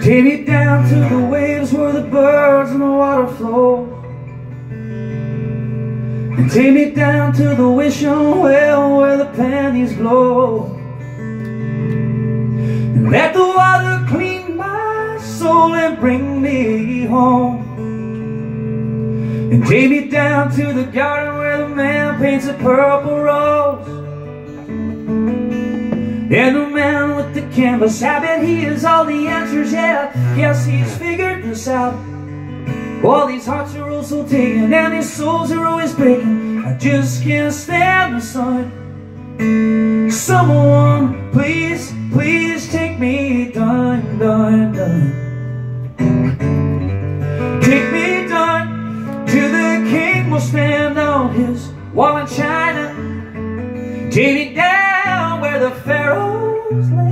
Take me down to the waves where the birds and the water flow, and take me down to the wishing well where the panties blow, and let the water clean my soul and bring me home. And take me down to the garden where the man paints a purple rose, and the man with the canvas habit, he has all the answers, yeah. Yes, he's figured this out. All these hearts are also taken, and these souls are always breaking. I just can't stand the sun. Someone, please, please take me done, done, done. Take me done to the king will stand on his wall in China. Take me down where the pharaohs lay.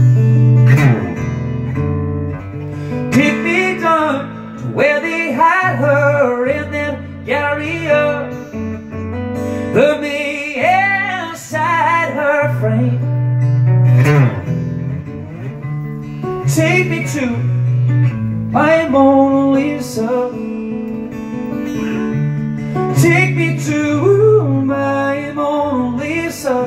Take me down to where they hide her in that galleria. Put me inside her frame. Take me to my Mona Lisa. Take me to my Mona Lisa.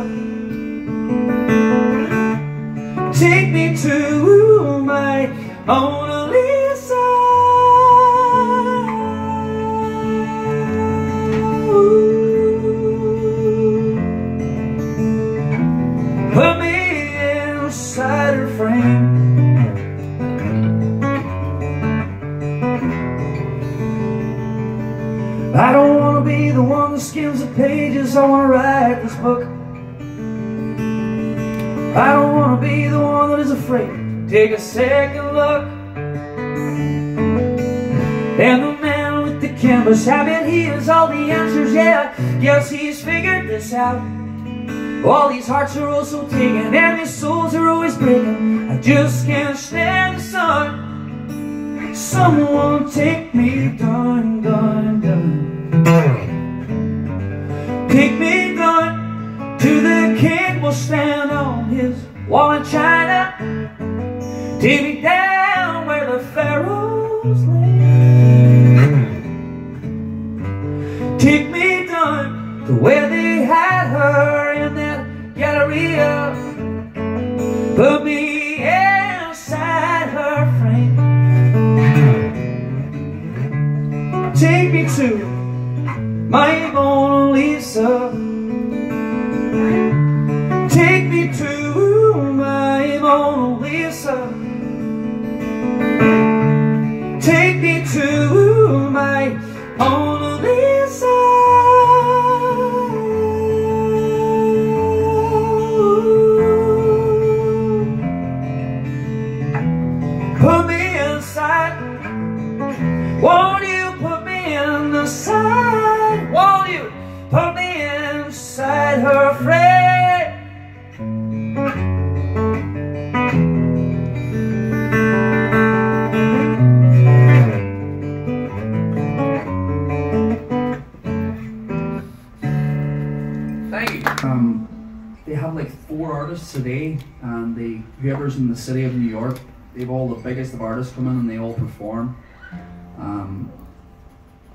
Take me to my Mona Lisa. Put me inside her frame. I don't want to be the one that skims the pages. I want to write this book. I don't want to be the one that is afraid to take a second look. And the man with the canvas habit, he has all the answers, yeah. Yes, he's figured this out. All these hearts are also taken, and these souls are always breaking. I just can't stand the sun. Someone take me done, done, done. Take me done to the king will stand on his wall in China. Take me down where the pharaohs lay. Take me down to where they had her in that galleria. Put me inside her frame. Take me to my Mona Lisa. Take me to my Mona Lisa. Take me to my Mona Lisa. Put me inside. Won't you put me inside? Won't you put me inside her frame? Thank you. They have like 4 artists today, and whoever's in the city of New York, they've all the biggest of artists come in and they all perform.